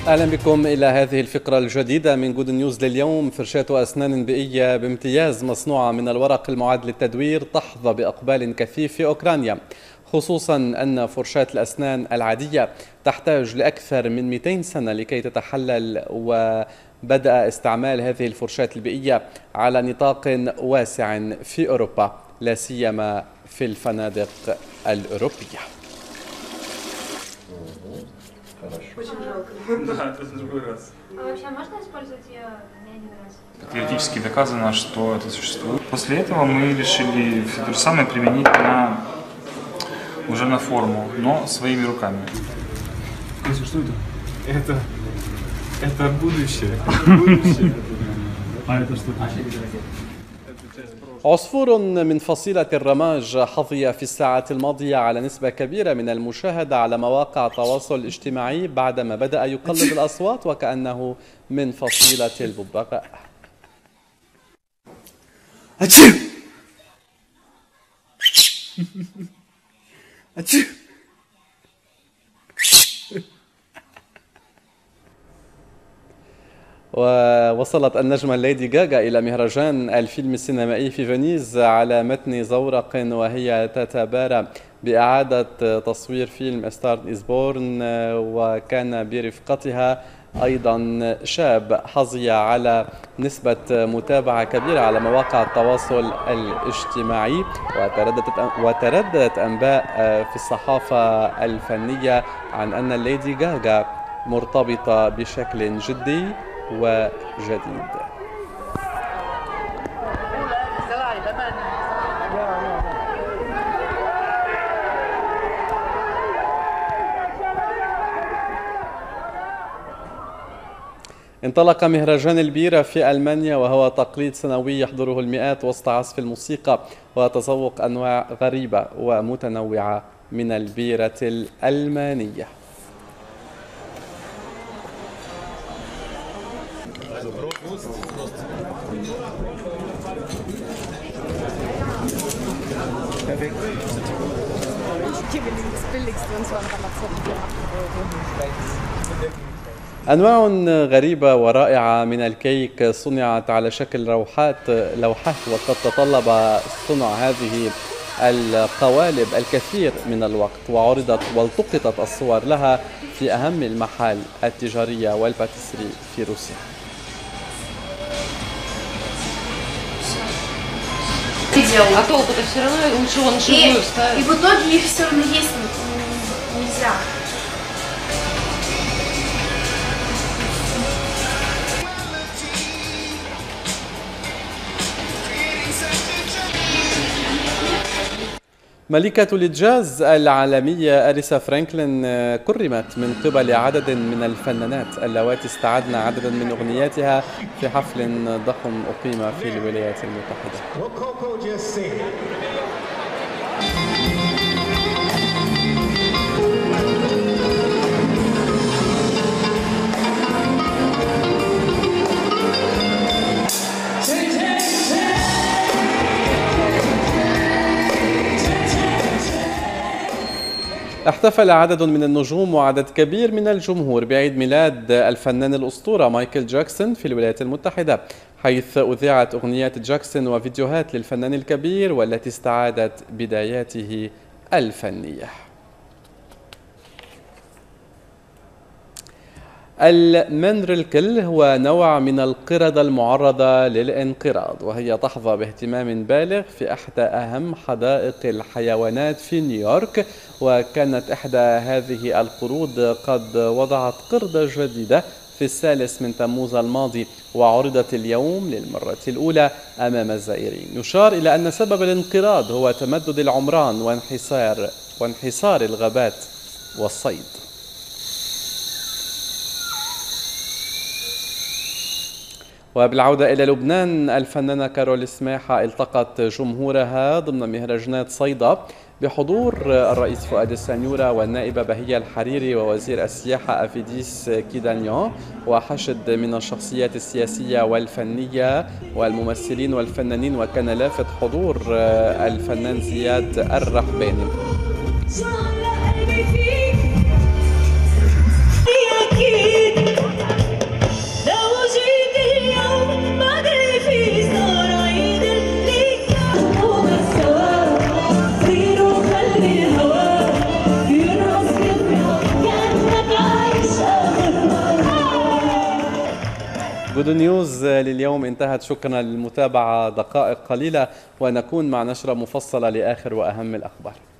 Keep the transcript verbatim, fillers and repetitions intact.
أهلا بكم إلى هذه الفقرة الجديدة من جود نيوز لليوم. فرشاة أسنان بيئية بامتياز مصنوعة من الورق المعد للتدوير تحظى بإقبال كثيف في أوكرانيا، خصوصا أن فرشاة الأسنان العادية تحتاج لأكثر من مئتين سنة لكي تتحلل، وبدأ استعمال هذه الفرشاة البيئية على نطاق واسع في أوروبا، لا سيما في الفنادق الأوروبية. Очень жалко. Да, это в другой раз. А вообще можно использовать ее не один раз? Теоретически доказано, что это существует. После этого мы решили то же самое применить на, уже на форму, но своими руками. Что это? Это, это будущее. будущее. А это что? عصفور من فصيلة الرماج حظي في الساعات الماضية على نسبة كبيرة من المشاهدة على مواقع التواصل الاجتماعي بعدما بدأ يقلد الأصوات وكأنه من فصيلة الببغاء. ووصلت النجمة ليدي غاغا إلى مهرجان الفيلم السينمائي في فينيز على متن زورق، وهي تتبارى بإعادة تصوير فيلم ستار إز بورن، وكان برفقتها أيضا شاب حظي على نسبة متابعة كبيرة على مواقع التواصل الاجتماعي، وترددت وترددت أنباء في الصحافة الفنية عن أن ليدي غاغا مرتبطة بشكل جدي وجديد. انطلق مهرجان البيرة في ألمانيا، وهو تقليد سنوي يحضره المئات وسط عزف الموسيقى وتذوق أنواع غريبة ومتنوعة من البيرة الألمانية. أنواع غريبة ورائعة من الكيك صنعت على شكل لوحات لوحات وقد تطلب صنع هذه القوالب الكثير من الوقت، وعرضت والتقطت الصور لها في أهم المحال التجارية والباتيسري في روسيا. А толку-то все равно лучше вон живую ставить. И в итоге их все равно есть нельзя. ملكة الجاز العالمية أريثا فرانكلين كرمت من قبل عدد من الفنانات اللواتي استعدن عددا من أغنياتها في حفل ضخم أقيم في الولايات المتحدة. احتفل عدد من النجوم وعدد كبير من الجمهور بعيد ميلاد الفنان الأسطورة مايكل جاكسون في الولايات المتحدة، حيث أذيعت أغنيات جاكسون وفيديوهات للفنان الكبير والتي استعادت بداياته الفنية. المندرلكل هو نوع من القردة المعرضة للانقراض، وهي تحظى باهتمام بالغ في إحدى أهم حدائق الحيوانات في نيويورك، وكانت إحدى هذه القرود قد وضعت قردة جديدة في الثالث من تموز الماضي، وعرضت اليوم للمرة الأولى أمام الزائرين. يشار إلى أن سبب الانقراض هو تمدد العمران وانحسار وانحسار الغابات والصيد. وبالعودة إلى لبنان، الفنانة كارول سماحة التقت جمهورها ضمن مهرجانات صيدا بحضور الرئيس فؤاد السنيورة والنائبة بهية الحريري ووزير السياحة أفيديس كيدانيون، وحشد من الشخصيات السياسية والفنية والممثلين والفنانين، وكان لافت حضور الفنان زياد الرحباني. أكيد فود نيوز لليوم انتهت. شكرا للمتابعة، دقائق قليلة ونكون مع نشرة مفصلة لآخر وأهم الأخبار.